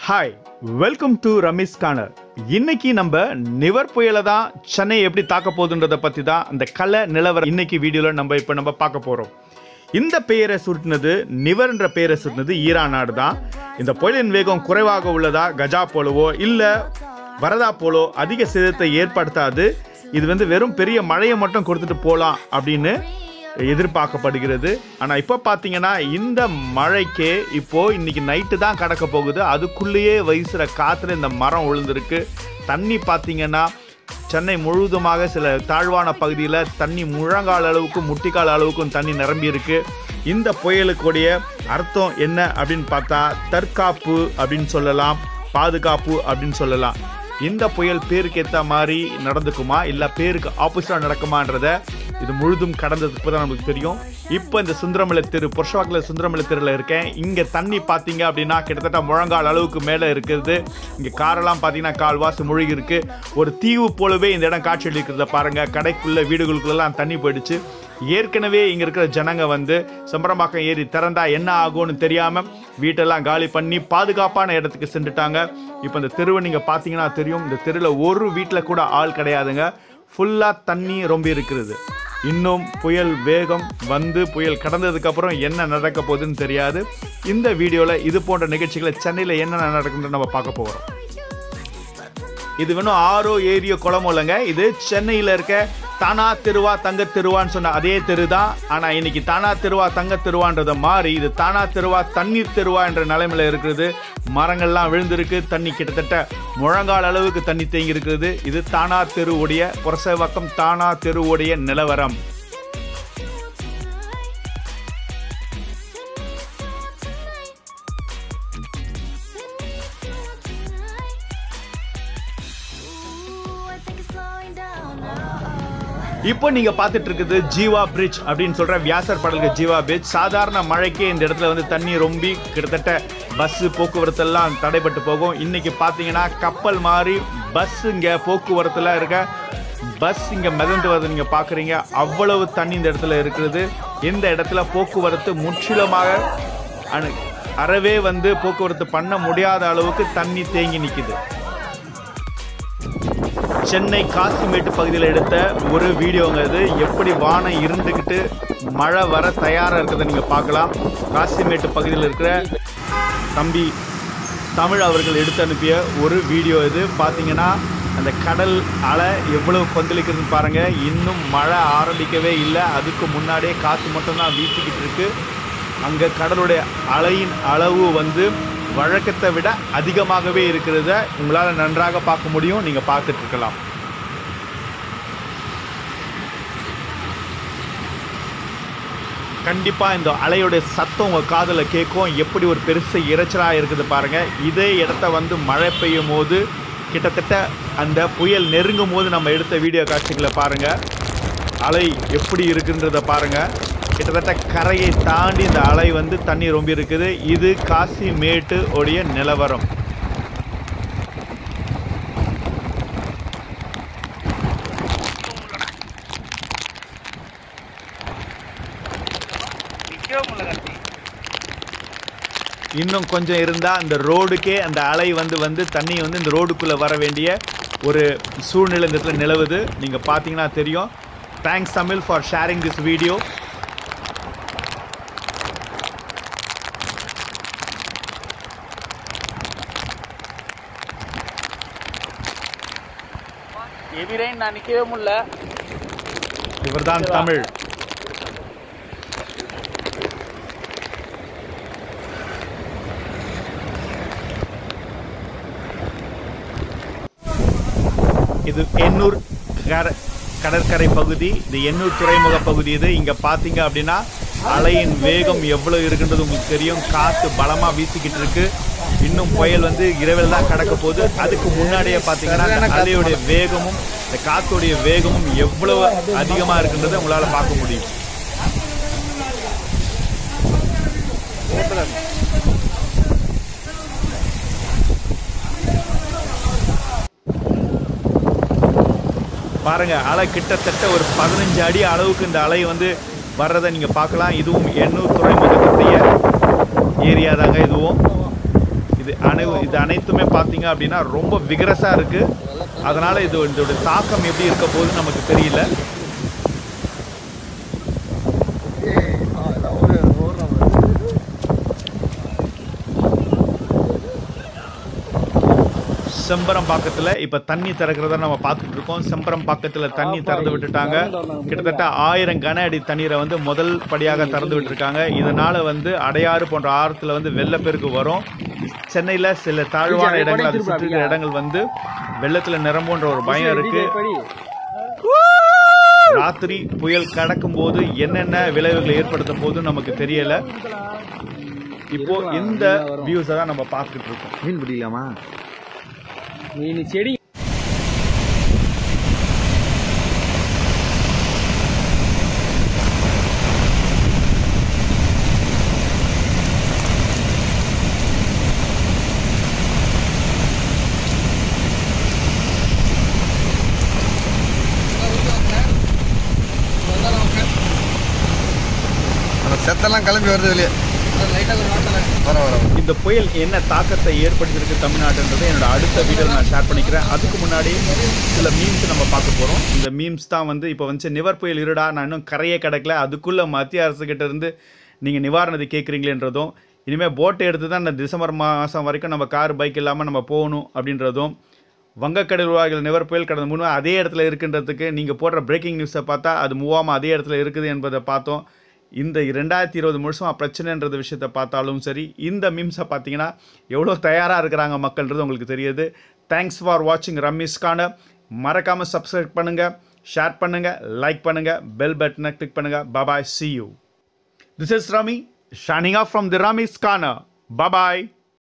Hi, welcome to Ramesh corner. இன்னைக்கு நம்ம நிவர் புயலை தான் சென்னை எப்படி தாக்க போகுதுன்றதை பற்றி தான் அந்த கல நிலவரம் இன்னைக்கு வீடியோவில் நம்ம பார்க்க போகிறோம். இந்த பெயரை சுருட்டினது நிவர்ன்ற பெயரை சுருட்டினது ஈரான் நாடு தான். இந்த புயலின் வேகம் குறைவாக உள்ளதா கஜா போலவோ இல்லை வரதா போலோ அதிக சேதத்தை ஏற்படுத்தாது. இது வெறும் பெரிய மழையை மட்டும் கொடுத்துட்டு போகலாம் அப்படின்னு எதிர்பார்க்கப்படுகிறது. ஆனால் இப்போ பார்த்தீங்கன்னா இந்த மழைக்கே இன்னைக்கு நைட்டு தான் கடக்க போகுது. அதுக்குள்ளேயே வீசுகிற காற்றுல இந்த மரம் விழுந்திருக்கு. தண்ணி பார்த்தீங்கன்னா சென்னை முழுவதுமாக சில தாழ்வான பகுதியில் தண்ணி முழங்கால் அளவுக்கும் முட்டிக்கால் அளவுக்கும் தண்ணி நிரம்பி இருக்கு. இந்த புயலுக்குடைய அர்த்தம் என்ன அப்படின்னு பார்த்தா தற்காப்பு அப்படின்னு சொல்லலாம், பாதுகாப்பு அப்படின்னு சொல்லலாம். இந்த புயல் பேருக்கு ஏற்ற மாதிரி நடந்துக்குமா இல்லை பேருக்கு ஆப்போசிட்டாக நடக்குமான்றத இது முழுதும் கடந்ததுக்கு தான் நமக்கு தெரியும். இப்போ இந்த சுந்தரமலை தெரு புருஷவாக்கில் சுந்தரமலை தெருவில் இருக்கேன். இங்கே தண்ணி பார்த்தீங்க அப்படின்னா கிட்டத்தட்ட முழங்கால் அளவுக்கு மேலே இருக்கிறது. இங்கே காரெல்லாம் பார்த்தீங்கன்னா கால்வாசி மூழ்கி இருக்கு. ஒரு தீவு போலவே இந்த இடம் காட்சி அளிக்கிறத பாருங்கள். கடைக்குள்ளே வீடுகளுக்குள்ளெல்லாம் தண்ணி போயிடுச்சு. ஏற்கனவே இங்கே இருக்கிற ஜனங்க செம்பரம்பாக்கம் ஏரி திறந்தா என்ன ஆகும்னு தெரியாமல் வீட்டெல்லாம் காலி பண்ணி பாதுகாப்பான இடத்துக்கு சென்றுட்டாங்க. இப்போ இந்த தெருவை நீங்கள் பார்த்தீங்கன்னா தெரியும். இந்த தெருவில் ஒரு வீட்டில் கூட ஆள் கிடையாதுங்க. ஃபுல்லாக தண்ணி ரொம்ப இருக்கிறது. இன்னும் புயல் வேகம் புயல் கடந்ததுக்கப்புறம் என்ன நடக்க போகுதுன்னு தெரியாது. இந்த வீடியோவில் இது போன்ற நிகழ்ச்சிகளை சென்னையில் என்ன நடக்குதுன்னு நம்ம பார்க்க போகிறோம். இது ஆரோ ஏரியோ குளமோ இல்லைங்க. இது சென்னையில் இருக்க தானா தெருவா தங்க தெருவான்னு சொன்ன அதே தெரு தான். ஆனால் இன்னைக்கு தானா தெருவா தங்க தெருவான்றதை மாறி இது தானா தெருவா தண்ணீர் தெருவா என்ற நிலைமையில் இருக்கிறது. மரங்கள்லாம் விழுந்திருக்கு. தண்ணி கிட்டத்தட்ட முழங்கால் அளவுக்கு தண்ணி தேங்கி இருக்கிறது. இது தானா தெருவுடைய புரசவாக்கம் தானா தெருவுடைய நிலவரம். இப்போ நீங்க பார்த்துட்டு இருக்குது ஜீவா பிரிட்ஜ் அப்படின்னு சொல்ற வியாசர் படலுக்கு ஜீவா பிரிட்ஜ். சாதாரண மழைக்கே இந்த இடத்துல தண்ணி ரொம்பி கிட்டத்தட்ட பஸ் போக்குவரத்து எல்லாம் தடைப்பட்டு போகும். இன்னைக்கு பார்த்தீங்கன்னா கப்பல் மாதிரி பஸ் இங்க போக்குவரத்துல இருக்க பஸ் இங்க மிதந்து வருது. நீங்க பாக்குறீங்க அவ்வளவு தண்ணி இந்த இடத்துல இருக்கிறது. இந்த இடத்துல போக்குவரத்து முற்றிலுமாக அறவே போக்குவரத்து பண்ண முடியாத அளவுக்கு தண்ணி தேங்கி நிக்குது. சென்னை காசிமேட்டு பகுதியில் எடுத்த ஒரு வீடியோங்க இது. எப்படி வானம் இருந்துக்கிட்டு மழை வர தயாராக இருக்கிறத நீங்கள் பார்க்கலாம். காசிமேட்டு பகுதியில் இருக்கிற தம்பி தமிழ் அவர்கள் எடுத்து அனுப்பிய ஒரு வீடியோ இது. பார்த்தீங்கன்னா அந்த கடல் அலை எவ்வளவு கொந்தளிக்கிறதுன்னு பாருங்கள். இன்னும் மழை ஆரம்பிக்கவே இல்லை. அதுக்கு முன்னாடியே காற்று மட்டும்தான் வீசிக்கிட்டு இருக்கு. அங்கே கடலுடைய அலையின் அளவு வழக்கத்தை விட அதிகமாகவே இருக்கிறத உங்களால் நன்றாக பார்க்க முடியும். நீங்கள் பார்த்துட்டு இருக்கலாம். கண்டிப்பாக இந்த அலையுடைய சத்தம் உங்கள் காதில் கேட்கும். எப்படி ஒரு பெருசு இறைச்சலாக இருக்குது பாருங்கள். இதே இடத்த மழை பெய்யும் போது கிட்டத்தட்ட அந்த புயல் நெருங்கும் போது நம்ம எடுத்த வீடியோ காட்சிகளை பாருங்கள். அலை எப்படி இருக்குன்றத பாருங்கள். கிட்டத்தட்ட கரையை தாண்டி இந்த அலை தண்ணி ரொம்ப இருக்குது. இது காசிமேட்டு உடைய நிலவரம். இன்னும் கொஞ்சம் இருந்தா அந்த ரோடுக்கே அந்த அலை தண்ணி இந்த ரோடுக்குள்ள வர வேண்டிய ஒரு சூழ்நிலை இந்த இடத்துல நிலவுது. நீங்க பாத்தீங்கன்னா தெரியும். Thanks Tamil for sharing this video. நான் நிக்கவே முடியல. இவர்தான் தமிழ். இது எண்ணூர் கடற்கரை பகுதி. இது எண்ணூர் துறைமுக பகுதி. இது இங்க பாத்தீங்க அப்படின்னா அலையின் வேகம் எவ்வளவு இருக்குன்றது உங்களுக்கு தெரியும். காத்து பலமா வீசிக்கிட்டு இருக்கு. இன்னும் புயல் இரவில் தான் கடக்க போகுது. அதுக்கு முன்னாடியே பார்த்தீங்கன்னா அலையுடைய வேகமும் இந்த காத்துடைய வேகமும் எவ்வளவு அதிகமாக இருக்குன்றதை உங்களால் பார்க்க முடியும். பாருங்க, அலை கிட்டத்தட்ட ஒரு 15 அடி அளவுக்கு இந்த அலை வர்றதை நீங்கள் பார்க்கலாம். இதுவும் எண்ணூர் துறைமுகத்துடைய ஏரியா தாங்க. இதுவும் இது இது அனைத்துமே பார்த்தீங்க அப்படின்னா ரொம்ப விகரஸாக இருக்குது. அதனால் இதோட தாக்கம் எப்படி இருக்க போகுதுன்னு நமக்கு தெரியல. செம்பரம்பாக்கத்தில் இப்போ தண்ணி திறக்கிறத நம்ம பார்த்துட்டு இருக்கோம். செம்பரம்பாக்கத்தில் தண்ணி திறந்து விட்டுட்டாங்க. கிட்டத்தட்ட 1000 கன அடி தண்ணீரை வந்து முதல் படியாக திறந்து விட்டுருக்காங்க. இதனால் வந்து அடையாறு போன்ற ஆறுல வந்து வெள்ளப்பெருக்கு வரும். சென்னையில் சில தாழ்வான இடங்கள், அது சுற்றி இருக்கிற இடங்கள் வந்து வெள்ளத்தில் நிரம்புன்ற ஒரு பயம் இருக்கு. ராத்திரி புயல் கடக்கும் போது என்னென்ன விளைவுகளை ஏற்படுத்த போது நமக்கு தெரியல. இப்போ இந்த வியூஸை தான் நம்ம பார்த்துட்டு இருக்கோம். மீன் பிடிக்கலாமா? மீன் செடி செத்தெல்லாம் கிளம்பி வருது வெளியே. இந்த புயல் என்ன தாக்கத்தை ஏற்படுத்தியிருக்கு தமிழ்நாட்டுன்றது என்னோட அடுத்த வீடியோவில் நான் ஷேர் பண்ணிக்கிறேன். அதுக்கு முன்னாடி சில மீம்ஸ் நம்ம பார்க்க போகிறோம். இந்த மீம்ஸ் தான் வந்து இப்போ வந்து நிவர் புயல் இருடா, நான் இன்னும் கரையே கிடக்கல, அதுக்குள்ளே மத்திய அரசுக்கிட்ட இருந்து நீங்கள் நிவாரணத்தை கேட்குறீங்களேன்றதும், இனிமேல் போட்டை எடுத்து தான் இந்த டிசம்பர் மாதம் வரைக்கும் நம்ம கார் பைக் இல்லாமல் நம்ம போகணும் அப்படின்றதும், வங்கக்கடல் உருவாகிற நிவர் புயல் கடந்த 3 அதே இடத்துல இருக்குன்றதுக்கு நீங்கள் போடுற பிரேக்கிங் நியூஸை பார்த்தா அது மூவாமல் அதே இடத்துல இருக்குது என்பதை பார்த்தோம். இந்த 2020 முழுசும் பிரச்சனைன்ற விஷயத்தை பார்த்தாலும் சரி, இந்த மீம்ஸை பார்த்தீங்கன்னா எவ்வளோ தயாராக இருக்கிறாங்க மக்கள்ன்றது உங்களுக்கு தெரியுது. தேங்க்ஸ் ஃபார் வாட்சிங் ரமீஸ் கார்னர். மறக்காமல் சப்ஸ்கிரைப் பண்ணுங்கள், ஷேர் பண்ணுங்கள், லைக் பண்ணுங்கள், பெல் பட்டனை கிளிக் பண்ணுங்கள். Bye, see you. This is Rami, shining off from the Rami's Corner. Bye-bye.